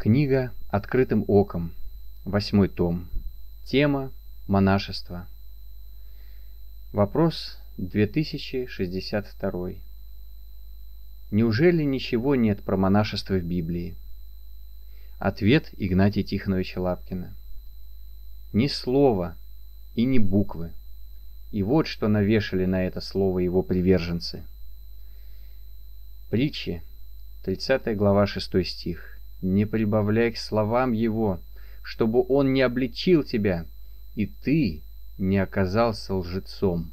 Книга «Открытым оком», 8 том. Тема «Монашество». Вопрос 2062. Неужели ничего нет про монашество в Библии? Ответ Игнатия Тихоновича Лапкина. Ни слова и ни буквы. И вот что навешали на это слово его приверженцы. Притчи, 30 глава, 6 стих. «Не прибавляй к словам его, чтобы он не обличил тебя, и ты не оказался лжецом».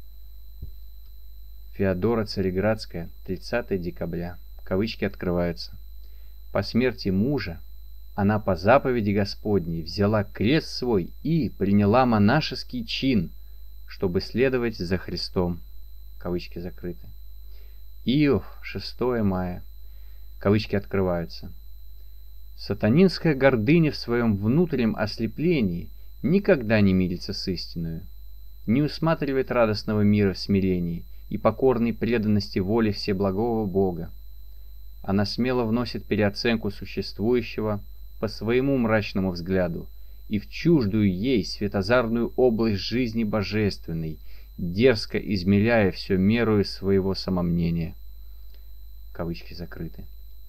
Феодора Цареградская, 30 декабря. Кавычки открываются. «По смерти мужа она по заповеди Господней взяла крест свой и приняла монашеский чин, чтобы следовать за Христом». Кавычки закрыты. Иов, 6 мая. Кавычки открываются. «Сатанинская гордыня в своем внутреннем ослеплении никогда не мирится с истиною, не усматривает радостного мира в смирении и покорной преданности воле Всеблагого Бога. Она смело вносит переоценку существующего по своему мрачному взгляду и в чуждую ей светозарную область жизни божественной, дерзко измеряя все мерою своего самомнения». Кавычки закрыты.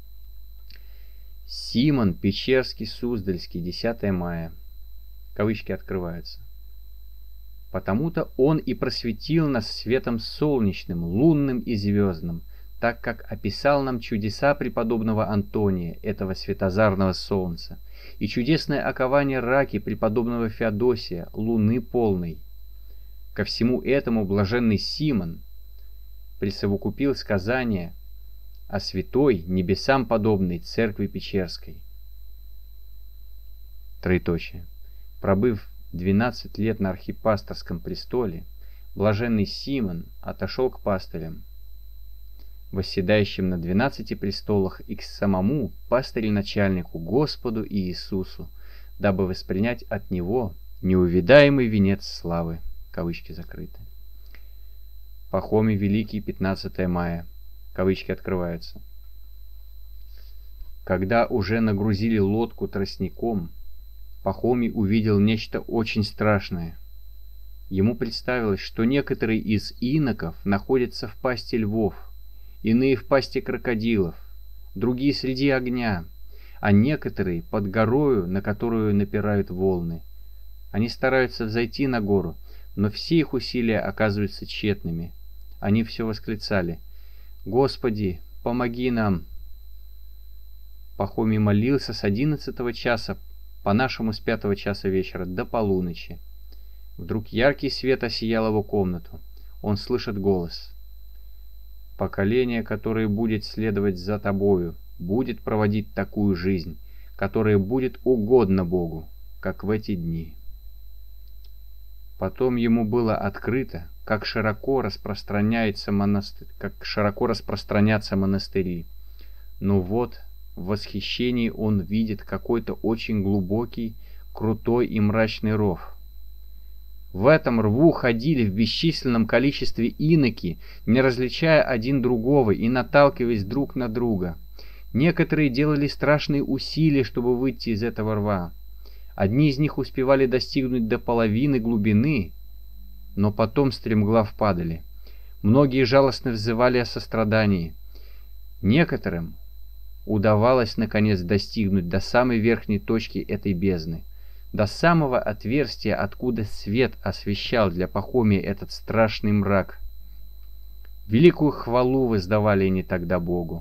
Симон Печерский-Суздальский, 10 мая. Кавычки открываются. «Потому-то он и просветил нас светом солнечным, лунным и звездным, так как описал нам чудеса преподобного Антония, этого светозарного солнца, и чудесное окование раки преподобного Феодосия, луны полной. Ко всему этому блаженный Симон присовокупил сказание о святой, небесам подобной церкви Печерской». Троеточие. «Пробыв 12 лет на архипасторском престоле, блаженный Симон отошел к пастырям, восседающим на 12 престолах, и к самому пастырю-начальнику Господу Иисусу, дабы воспринять от него неувидаемый венец славы». Кавычки закрыты. Пахомий Великий, 15 мая. Кавычки открываются. «Когда уже нагрузили лодку тростником, Пахомий увидел нечто очень страшное. Ему представилось, что некоторые из иноков находятся в пасти львов, иные в пасти крокодилов, другие среди огня, а некоторые под горою, на которую напирают волны. Они стараются взойти на гору, но все их усилия оказываются тщетными. Они все восклицали: Господи, помоги нам!» Пахомий молился с 11 часа, по-нашему с 5 часа вечера, до полуночи. Вдруг яркий свет осиял его комнату. Он слышит голос: «Поколение, которое будет следовать за тобою, будет проводить такую жизнь, которая будет угодна Богу, как в эти дни». Потом ему было открыто, как широко распространятся монастыри. Но вот в восхищении он видит какой-то очень глубокий, крутой и мрачный ров. В этом рву ходили в бесчисленном количестве иноки, не различая один другого и наталкиваясь друг на друга. Некоторые делали страшные усилия, чтобы выйти из этого рва. Одни из них успевали достигнуть до половины глубины, но потом стремглав падали. Многие жалостно взывали о сострадании. Некоторым удавалось наконец достигнуть до самой верхней точки этой бездны, до самого отверстия, откуда свет освещал для Пахомия этот страшный мрак. Великую хвалу воздавали они тогда Богу.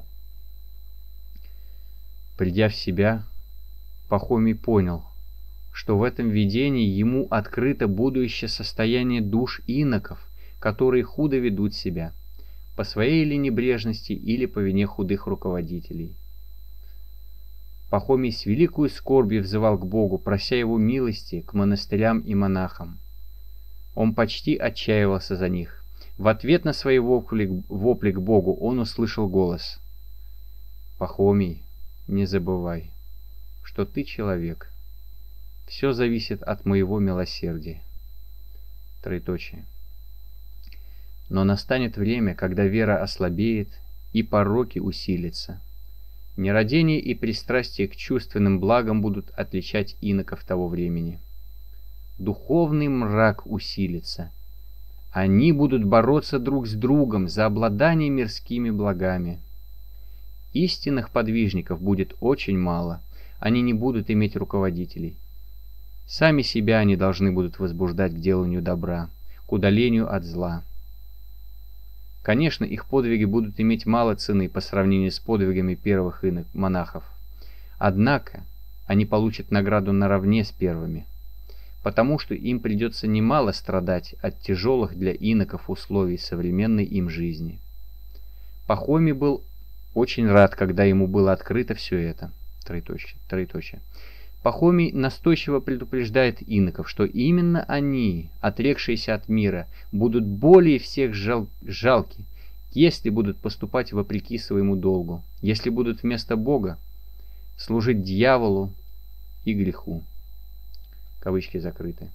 Придя в себя, Пахомий понял, что в этом видении ему открыто будущее состояние душ иноков, которые худо ведут себя, по своей ли небрежности или по вине худых руководителей. Пахомий с великою скорбью взывал к Богу, прося его милости к монастырям и монахам. Он почти отчаивался за них. В ответ на свои вопли к Богу он услышал голос: «Пахомий, не забывай, что ты человек. Все зависит от моего милосердия». Троеточие. «Но настанет время, когда вера ослабеет и пороки усилятся, Нерадение и пристрастие к чувственным благам будут отличать иноков того времени. Духовный мрак усилится. Они будут бороться друг с другом за обладание мирскими благами. Истинных подвижников будет очень мало, они не будут иметь руководителей. Сами себя они должны будут возбуждать к деланию добра, к удалению от зла. Конечно, их подвиги будут иметь мало цены по сравнению с подвигами первых монахов. Однако они получат награду наравне с первыми, потому что им придется немало страдать от тяжелых для иноков условий современной им жизни. Пахомий был очень рад, когда ему было открыто все это. Троеточие. Пахомий настойчиво предупреждает иноков, что именно они, отрекшиеся от мира, будут более всех жалки, если будут поступать вопреки своему долгу, если будут вместо Бога служить дьяволу и греху. Кавычки закрыты.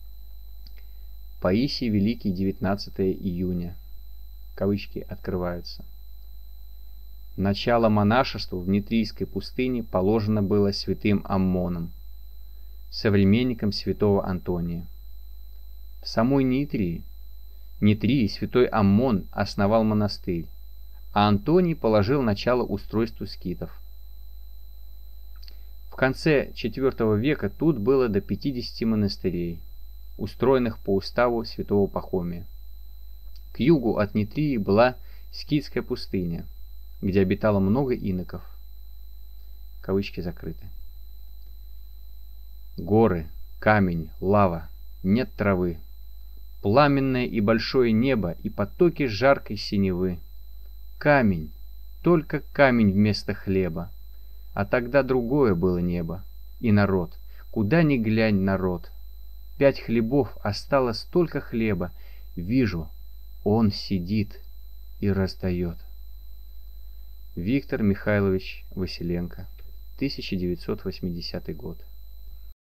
Паисий Великий, 19 июня. Кавычки открываются. Начало монашеству в Нитрийской пустыне положено было святым Аммоном, современником святого Антония. В самой Нитрии святой Аммон основал монастырь, а Антоний положил начало устройству скитов. В конце IV века тут было до 50 монастырей, устроенных по уставу святого Пахомия. К югу от Нитрии была скитская пустыня, где обитало много иноков. Кавычки закрыты. Горы, камень, лава, нет травы, пламенное и большое небо и потоки жаркой синевы. Камень, только камень вместо хлеба, а тогда другое было небо и народ, куда ни глянь народ. 5 хлебов, а стало столько хлеба, вижу, он сидит и раздает. Виктор Михайлович Василенко, 1980 год.